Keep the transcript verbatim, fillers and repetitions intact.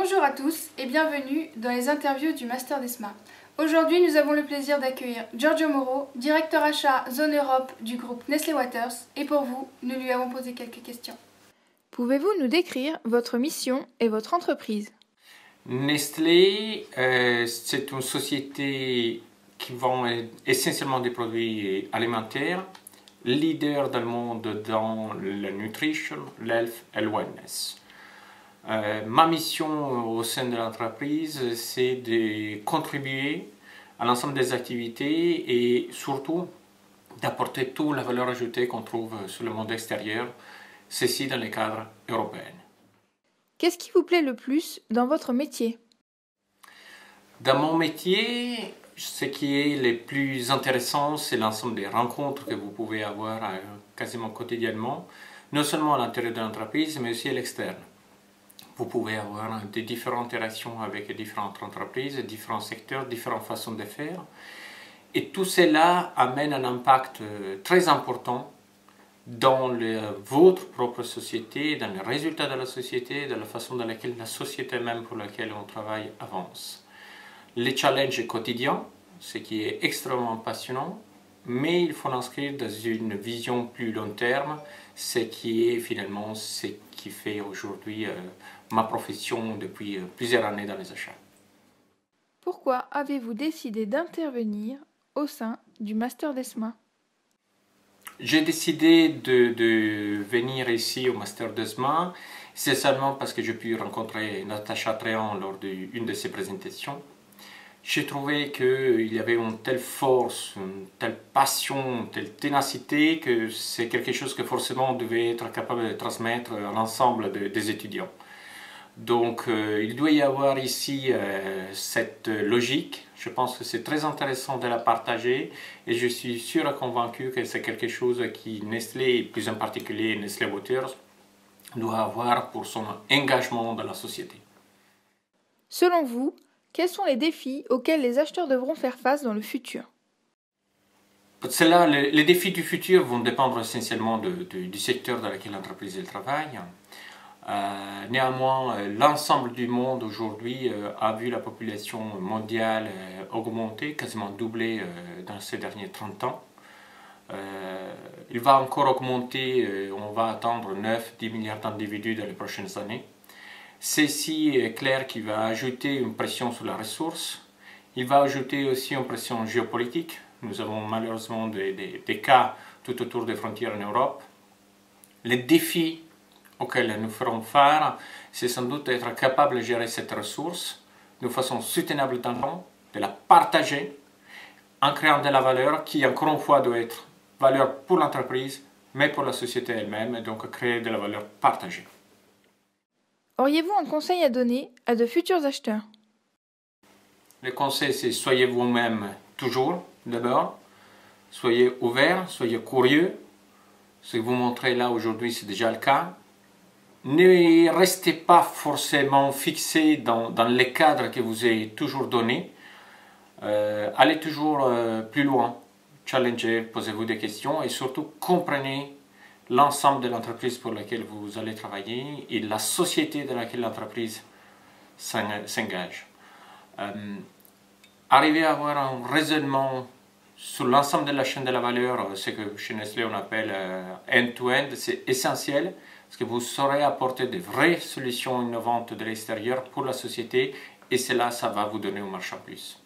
Bonjour à tous et bienvenue dans les interviews du Master d'ESMA. Aujourd'hui, nous avons le plaisir d'accueillir Giorgio Moro, directeur achat Zone Europe du groupe Nestlé Waters, et pour vous, nous lui avons posé quelques questions. Pouvez-vous nous décrire votre mission et votre entreprise? Nestlé, euh, c'est une société qui vend essentiellement des produits alimentaires, leader dans le monde dans la nutrition, l'health et le wellness. Euh, ma mission au sein de l'entreprise, c'est de contribuer à l'ensemble des activités et surtout d'apporter toute la valeur ajoutée qu'on trouve sur le monde extérieur, ceci dans le cadre européen. Qu'est-ce qui vous plaît le plus dans votre métier? Dans mon métier, ce qui est le plus intéressant, c'est l'ensemble des rencontres que vous pouvez avoir euh, quasiment quotidiennement, non seulement à l'intérieur de l'entreprise, mais aussi à l'externe. Vous pouvez avoir des différentes interactions avec différentes entreprises, différents secteurs, différentes façons de faire. Et tout cela amène un impact très important dans le, votre propre société, dans les résultats de la société, dans la façon dans laquelle la société même pour laquelle on travaille avance. Les challenges quotidiens, ce qui est extrêmement passionnant, mais il faut l'inscrire dans une vision plus long terme, ce qui est finalement ce qui fait aujourd'hui euh, ma profession depuis euh, plusieurs années dans les achats. Pourquoi avez-vous décidé d'intervenir au sein du Master d'ESMA? J'ai décidé de, de venir ici au Master d'ESMA, c'est seulement parce que j'ai pu rencontrer Natacha Tréant lors d'une de ses présentations. J'ai trouvé qu'il y avait une telle force, une telle passion, une telle ténacité que c'est quelque chose que forcément on devait être capable de transmettre à l'ensemble de, des étudiants. Donc euh, il doit y avoir ici euh, cette logique. Je pense que c'est très intéressant de la partager et je suis sûr et convaincu que c'est quelque chose qui Nestlé, et plus en particulier Nestlé Waters, doit avoir pour son engagement dans la société. Selon vous, quels sont les défis auxquels les acheteurs devront faire face dans le futur? Pour cela, les, les défis du futur vont dépendre essentiellement de, de, du secteur dans lequel l'entreprise travaille. Euh, néanmoins, l'ensemble du monde aujourd'hui euh, a vu la population mondiale euh, augmenter, quasiment doubler euh, dans ces derniers trente ans. Euh, il va encore augmenter, euh, on va attendre neuf à dix milliards d'individus dans les prochaines années. Ceci est clair qu'il va ajouter une pression sur la ressource. Il va ajouter aussi une pression géopolitique. Nous avons malheureusement des, des, des cas tout autour des frontières en Europe. Les défis auxquels nous ferons faire, c'est sans doute être capable de gérer cette ressource de façon soutenable dans le temps, de la partager en créant de la valeur qui, encore une fois, doit être valeur pour l'entreprise, mais pour la société elle-même, et donc créer de la valeur partagée. Auriez-vous un conseil à donner à de futurs acheteurs? Le conseil, c'est soyez vous-même toujours, d'abord. Soyez ouvert, soyez curieux. Ce que vous montrez là aujourd'hui, c'est déjà le cas. Ne restez pas forcément fixé dans, dans les cadres que vous avez toujours donnés. Euh, allez toujours euh, plus loin. Challengez, posez-vous des questions et surtout comprenez l'ensemble de l'entreprise pour laquelle vous allez travailler et la société dans laquelle l'entreprise s'engage. Euh, arriver à avoir un raisonnement sur l'ensemble de la chaîne de la valeur, ce que chez Nestlé on appelle end-to-end, c'est essentiel parce que vous saurez apporter de vraies solutions innovantes de l'extérieur pour la société et cela, ça va vous donner un marché en plus.